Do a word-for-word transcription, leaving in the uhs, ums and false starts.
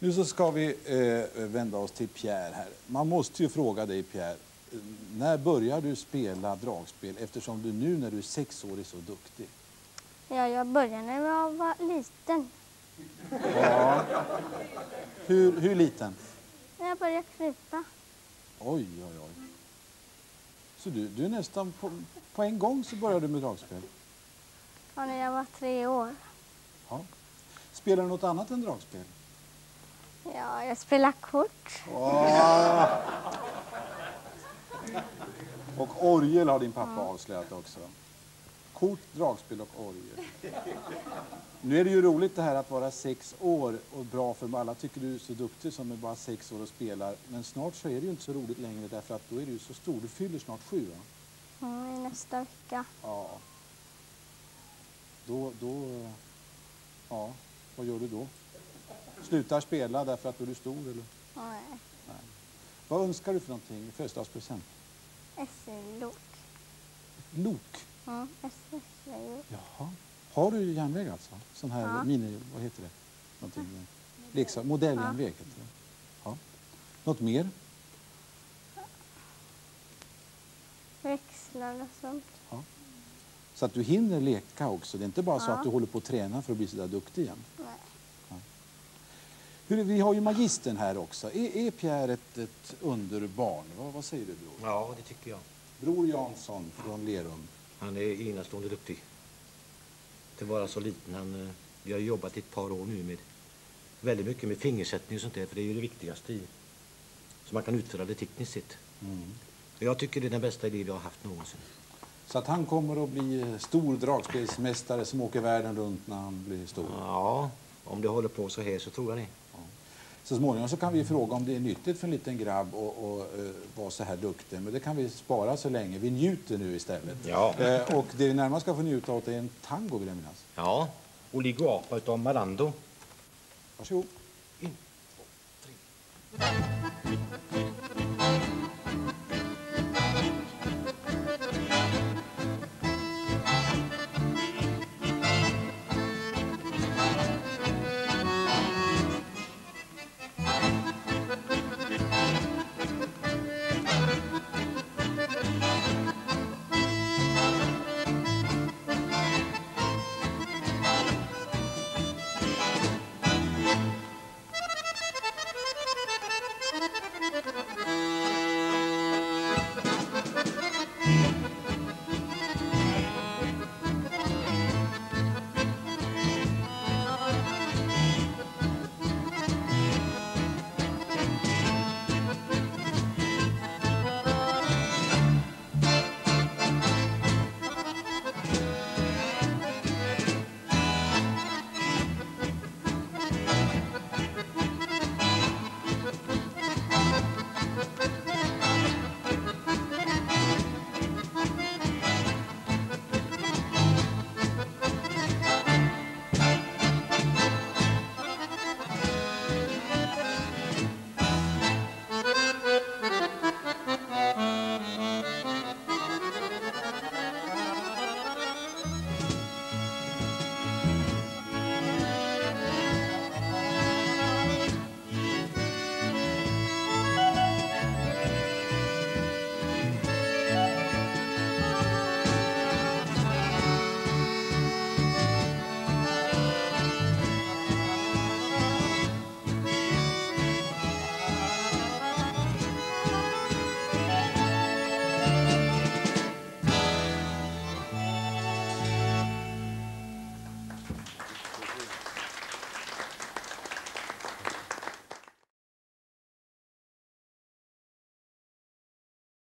Nu så ska vi eh, vända oss till Pierre här. Man måste ju fråga dig, Pierre, när börjar du spela dragspel eftersom du nu när du är sex år är så duktig? Ja, jag började när jag var liten. Ja. Hur, hur liten? När jag började krypa. Oj, oj, oj. Så du, du är nästan på, på en gång så började du med dragspel? Ja, när jag var tre år. Ja. Spelar du något annat än dragspel? Ja, jag spelar kort. Oh. Och orgel har din pappa ja. avslöjat också. Kort, dragspel och orgel. Nu är det ju roligt det här att vara sex år och bra för alla tycker du är så duktig som är bara sex år och spelar. Men snart så är det ju inte så roligt längre därför att då är du så stor. Du fyller snart sju, va? Ja, i nästa vecka. Ja. Då, då, ja, vad gör du då? Slutar spela därför att du är stor, eller? Nej. Nej. Vad önskar du för någonting i födelsedagspresent? S L-lok. Lok? Ja, S L-lok. Jaha. Har du järnväg alltså? Sån här ja. mini, vad heter det? Någonting. Leksak, modelljärnväg heter det. Ja. Något mer? Växlar och sånt. Ja. Så att du hinner leka också. Det är inte bara så ja. att du håller på att träna för att bli så där duktig igen. Nej. Ja. Hur, vi har ju magistern här också. Är, är Pierre ett, ett underbarn? Vad, vad säger du, bror? Ja, det tycker jag. Bror Jansson från Lerum. Han är enastående duktig. Till vara så liten. Han, vi har jobbat ett par år nu med väldigt mycket med fingersättning och sånt där. För det är ju det viktigaste i. Så man kan utföra det tekniskt sett. Mm. Jag tycker det är den bästa idé vi har haft någonsin. Så att han kommer att bli stor dragspelsmästare som åker världen runt när han blir stor? Ja, om det håller på så här så tror jag det. Ja. Så småningom så kan vi fråga om det är nyttigt för en liten grabb att uh, vara så här duktig. Men det kan vi spara så länge. Vi njuter nu istället. Ja. Uh, och det vi närmast ska få njuta av är en tango, vill jag minnas. Ja, Oligo Apa utav Malando. Varsågod. In, två, tre.